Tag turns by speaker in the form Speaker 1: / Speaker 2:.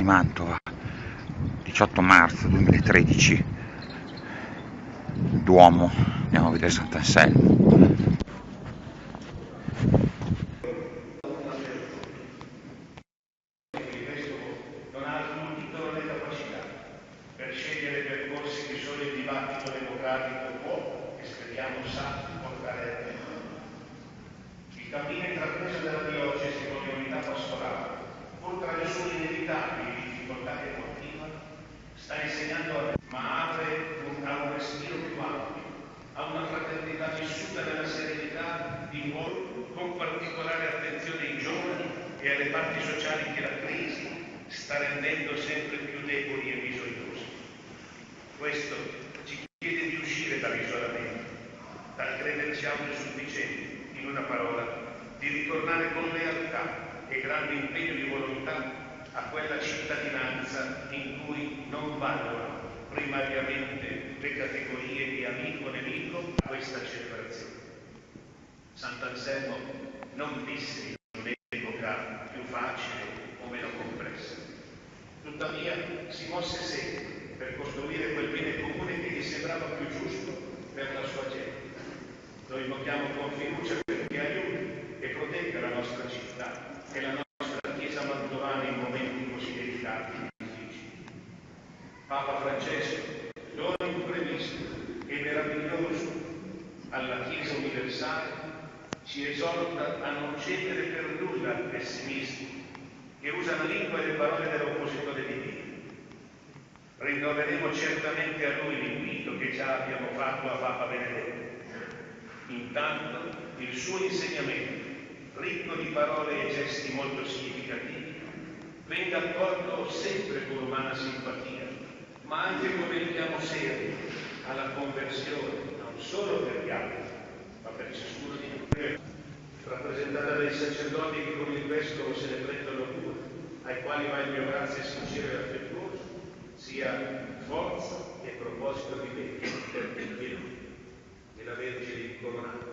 Speaker 1: di Mantova, 18 marzo 2013, Duomo, andiamo a vedere Sant'Anselmo.
Speaker 2: Non ha le capacità per scegliere percorsi che solo il dibattito democratico può, e speriamo sa, portare a termine. Il cammino intrapreso dalla diocesi con le unità pastorali, pur tra le sue inevitabili difficoltà che continua, sta insegnando a ma apre a un respiro più ampio, a una fraternità vissuta nella serenità di nuovo, con particolare attenzione ai giovani e alle parti sociali che la crisi sta rendendo sempre più deboli e bisognosi. Questo ci chiede di uscire dall'isolamento, dal crederci autosufficienti, in una parola, di ritornare con lealtà e grande impegno di volontà a quella cittadinanza in cui non valgono primariamente le categorie di amico-nemico a questa celebrazione. Sant'Anselmo non visse in un'epoca più facile o meno complessa. Tuttavia si mosse sempre per costruire quel bene comune che gli sembrava più giusto per la sua gente. Lo invochiamo con fiducia perché aiuti e protegga la nostra città e la nostra Chiesa mantovana in momenti così delicati e difficili. Papa Francesco, dono imprevisto e meraviglioso alla Chiesa universale, ci esorta a non cedere per nulla al pessimismo che usa la lingua e le parole dell'oppositore di Dio. Rinnoveremo certamente a lui l'invito che già abbiamo fatto a Papa Benedetto. Intanto il suo insegnamento, ricco di parole e gesti molto significativi, venga accolto sempre con umana simpatia, ma anche come richiamo serio alla conversione, non solo per gli altri, ma per ciascuno di noi, rappresentata dai sacerdoti che con il vescovo se ne prendono cura, ai quali va il mio grazie sincero e affettuoso, sia forza e proposito di bene per tutti noi, e la Vergine incoronata.